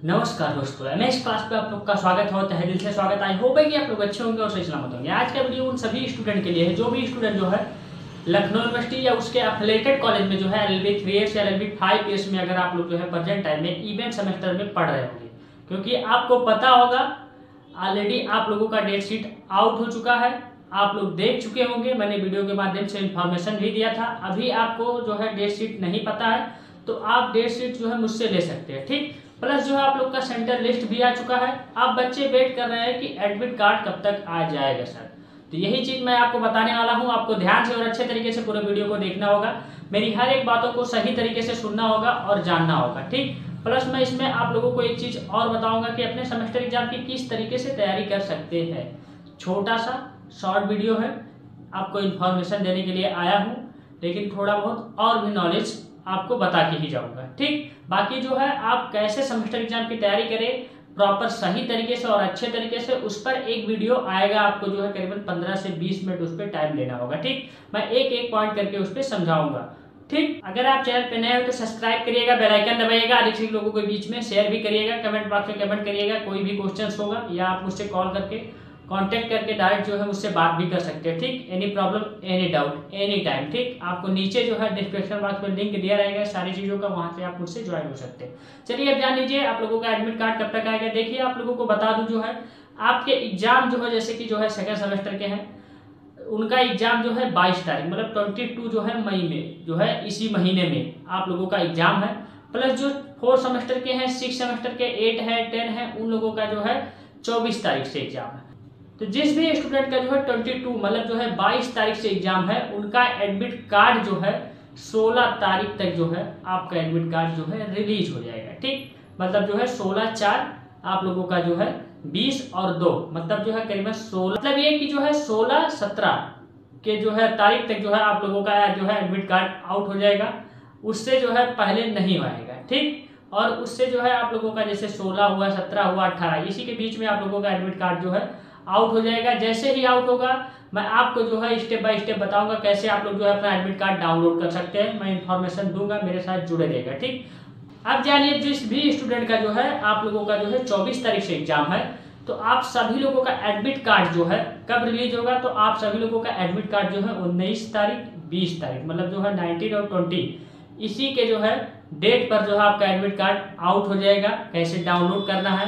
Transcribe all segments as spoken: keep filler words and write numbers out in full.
नमस्कार दोस्तों, MS class पे आप लोग का स्वागत होता है। दिल से स्वागत। आई होप है कि आप लोग अच्छे होंगे और सही सलामत होंगे। आज का वीडियो उन सभी स्टूडेंट के लिए है जो भी स्टूडेंट जो है लखनऊ यूनिवर्सिटी या उसके एफिलिएटेड कॉलेज में जो है L L B three years या L L B five years में अगर आप लोग जो है प्रेजेंट टाइम में इवेंट सेमेस्टर में पढ़ रहे होंगे, क्योंकि आपको पता होगा ऑलरेडी आप लोगों का डेट शीट आउट हो चुका है। आप लोग देख चुके होंगे, मैंने वीडियो के माध्यम से इन्फॉर्मेशन भी दिया था। अभी आपको जो है डेट शीट नहीं पता है तो आप डेट शीट जो है मुझसे ले सकते हैं, ठीक। प्लस जो है आप लोग का सेंटर लिस्ट भी आ चुका है। आप बच्चे वेट कर रहे हैं कि एडमिट कार्ड कब तक आ जाएगा सर, तो यही चीज मैं आपको बताने वाला हूं। आपको ध्यान से और अच्छे तरीके से पूरे वीडियो को देखना होगा। मेरी हर एक बातों को सही तरीके से सुनना होगा और जानना होगा, ठीक। प्लस मैं इसमें आप लोगों को एक चीज और बताऊंगा कि अपने सेमेस्टर एग्जाम की किस तरीके से तैयारी कर सकते हैं। छोटा सा शॉर्ट वीडियो है, आपको इन्फॉर्मेशन देने के लिए आया हूँ, लेकिन थोड़ा बहुत और भी नॉलेज आपको बता के ही जाऊंगा, ठीक। बाकी जो है आप कैसे सेमेस्टर एग्जाम की तैयारी करें प्रॉपर सही तरीके से और अच्छे तरीके से, उस पर एक वीडियो आएगा। आपको जो है करीबन पंद्रह से बीस मिनट उस पर टाइम देना होगा, ठीक। मैं एक एक पॉइंट करके उस पर समझाऊंगा, ठीक। अगर आप चैनल पे नए हो तो सब्सक्राइब करिएगा, बेल आइकन दबाइएगा, अधिक से लोगों के बीच में शेयर भी करिएगा, कमेंट बॉक्स में कमेंट करिएगा। कोई भी क्वेश्चन होगा या आप मुझसे कॉल करके कांटेक्ट करके डायरेक्ट जो है मुझसे बात भी कर सकते हैं, ठीक। Any problem any doubt any time, ठीक। आपको नीचे जो है डिस्क्रिप्शन बॉक्स में लिंक दिया रहेगा सारी चीज़ों का, वहां से आप मुझसे ज्वाइन हो सकते हैं। चलिए अब जान लीजिए आप लोगों का एडमिट कार्ड कब तक आएगा। देखिए आप लोगों को बता दूं, जो है आपके एग्जाम जो है जैसे कि जो है सेकेंड सेमेस्टर के हैं, उनका एग्जाम जो है बाईस तारीख मतलब ट्वेंटी टू जो है मई में जो है इसी महीने में आप लोगों का एग्जाम है। प्लस जो फोर्थ सेमेस्टर के हैं, सिक्स सेमेस्टर के, एट है, टेन है, उन लोगों का जो है चौबीस तारीख से एग्जाम है। तो जिस भी स्टूडेंट का जो है बाईस मतलब जो है बाईस तारीख से एग्जाम है, उनका एडमिट कार्ड जो है सोलह तारीख तक जो है आपका एडमिट कार्ड जो है रिलीज हो जाएगा, ठीक। मतलब जो है सोलह चार आप लोगों का जो है बीस और दो मतलब जो है करीबन सोलह, मतलब ये कि जो है सोलह सत्रह के जो है तारीख तक जो है आप लोगों का जो है एडमिट कार्ड आउट हो जाएगा। उससे जो है पहले नहीं आएगा, ठीक। और उससे जो है आप लोगों का जैसे सोलह हुआ, सत्रह हुआ, अट्ठारह, इसी के बीच में आप लोगों का एडमिट कार्ड जो है आउट हो जाएगा। जैसे ही आउट होगा मैं आपको जो है स्टेप बाय स्टेप बताऊंगा कैसे आप लोग जो है अपना एडमिट कार्ड डाउनलोड कर सकते हैं। मैं इन्फॉर्मेशन दूंगा, मेरे साथ जुड़े रहेगा, ठीक। अब जानिए जिस भी स्टूडेंट का जो है आप लोगों का जो है चौबीस तारीख से एग्जाम है, तो आप सभी लोगों का एडमिट कार्ड जो है कब रिलीज होगा, तो आप सभी लोगों का एडमिट कार्ड जो है उन्नीस तारीख, बीस तारीख मतलब जो है नाइनटीन और ट्वेंटी, इसी के जो है डेट पर जो है आपका एडमिट कार्ड आउट हो जाएगा। कैसे डाउनलोड करना है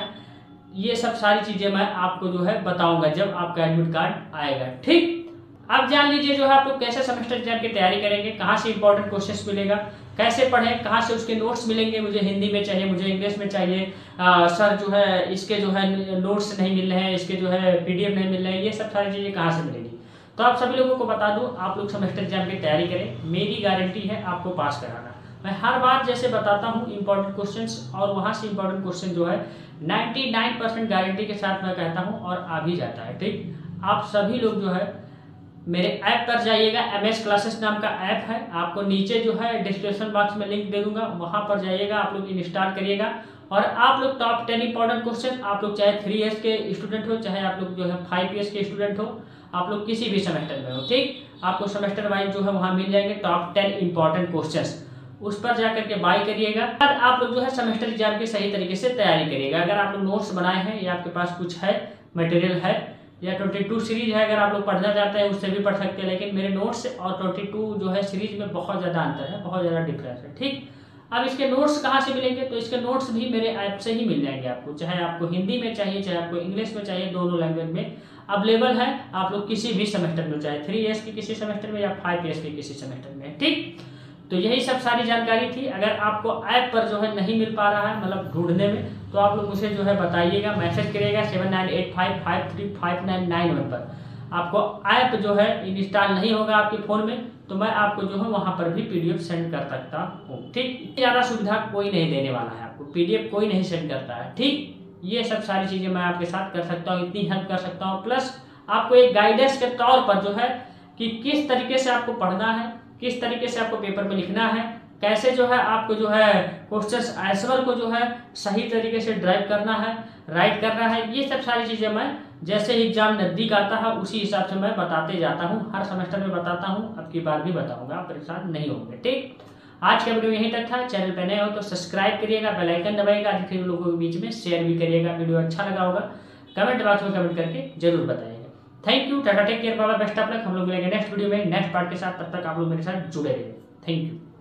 ये सब सारी चीजें मैं आपको जो है बताऊंगा जब आपका एडमिट कार्ड आएगा, ठीक। अब जान लीजिए जो है आप लोग कैसे सेमेस्टर एग्जाम की तैयारी करेंगे, कहाँ से इंपॉर्टेंट क्वेश्चंस मिलेगा, कैसे पढ़ें, कहाँ से उसके नोट्स मिलेंगे। मुझे हिंदी में चाहिए, मुझे इंग्लिश में चाहिए, आ, सर जो है इसके जो है नोट्स नहीं मिल रहे हैं, इसके जो है पीडीएफ नहीं मिल रहे हैं, ये सब सारी चीजें कहाँ से मिलेंगी। तो आप सभी लोगों को बता दूं, आप लोग सेमेस्टर एग्जाम की तैयारी करें, मेरी गारंटी है आपको पास कराना। मैं हर बार जैसे बताता हूँ इंपॉर्टेंट क्वेश्चंस, और वहाँ से इंपॉर्टेंट क्वेश्चन जो है निन्यानवे परसेंट गारंटी के साथ मैं कहता हूँ और आ भी जाता है, ठीक। आप सभी लोग जो है मेरे ऐप पर जाइएगा, एमएस क्लासेस नाम का ऐप है, आपको नीचे जो है डिस्क्रिप्शन बॉक्स में लिंक दे दूंगा, वहां पर जाइएगा, आप लोग इंस्टॉल करिएगा। और आप लोग टॉप टेन इंपॉर्टेंट क्वेश्चन, आप लोग चाहे थ्री ईयर्स के स्टूडेंट हो, चाहे आप लोग जो है फाइव ईयर्स के स्टूडेंट हो, आप लोग किसी भी सेमेस्टर में हो, ठीक। आपको सेमेस्टर वाइज जो है वहाँ मिल जाएंगे टॉप टेन इंपॉर्टेंट क्वेश्चन, उस पर जाकर के बाय करिएगा। और आप लोग जो है सेमेस्टर एग्जाम की सही तरीके से तैयारी करिएगा। अगर आप लोग नोट्स बनाए हैं या आपके पास कुछ है मटेरियल है, या बाईस सीरीज है, अगर आप लोग पढ़ना चाहते हैं उससे भी पढ़ सकते हैं, लेकिन मेरे नोट्स और बाईस जो है सीरीज में बहुत ज़्यादा अंतर है, बहुत ज़्यादा डिफरेंस है, ठीक। अब इसके नोट्स कहाँ से मिलेंगे, तो इसके नोट्स भी मेरे ऐप से ही मिल जाएंगे आपको, चाहे आपको हिंदी में चाहिए चाहे आपको इंग्लिश में चाहिए, दोनों लैंग्वेज में अवेलेबल है। आप लोग किसी भी सेमेस्टर में, चाहे थ्री ईयर्स के किसी सेमेस्टर में या फाइव ईयर्स के किसी सेमेस्टर में, ठीक। तो यही सब सारी जानकारी थी। अगर आपको ऐप पर जो है नहीं मिल पा रहा है मतलब ढूंढने में, तो आप लोग मुझे जो है बताइएगा, मैसेज करिएगा seven nine eight five five three five nine nine one पर। आपको ऐप जो है इंस्टॉल नहीं होगा आपके फ़ोन में, तो मैं आपको जो है वहाँ पर भी पीडीएफ सेंड कर सकता हूँ, ठीक। इतनी ज़्यादा सुविधा कोई नहीं देने वाला है आपको, पीडीएफ कोई नहीं सेंड करता है, ठीक। ये सब सारी चीज़ें मैं आपके साथ कर सकता हूँ, इतनी हेल्प कर सकता हूँ। प्लस आपको एक गाइडेंस के तौर पर जो है कि किस तरीके से आपको पढ़ना है, किस तरीके से आपको पेपर में लिखना है, कैसे जो है आपको जो है क्वेश्चंस आंसर को जो है सही तरीके से ड्राइव करना है, राइट करना है, ये सब सारी चीज़ें मैं जैसे एग्जाम नज़दीक आता है उसी हिसाब से मैं बताते जाता हूँ। हर सेमेस्टर में बताता हूँ, अब की बार भी बताऊँगा, आप परेशान नहीं होंगे, ठीक। आज का वीडियो यहीं तक था। चैनल पर नए हो तो सब्सक्राइब करिएगा, बेल आइकन दबाइएगा, अधिक लोगों के बीच में शेयर भी करिएगा। वीडियो अच्छा लगा होगा कमेंट बॉक्स में कमेंट करके जरूर बताइएगा। Thank you, tata, take care, bye bye, best of luck. हम लोग मिलेंगे नेक्स्ट वीडियो में नेक्स्ट पार्ट के साथ। तब तक आप लोग मेरे साथ जुड़े रहिए। Thank you.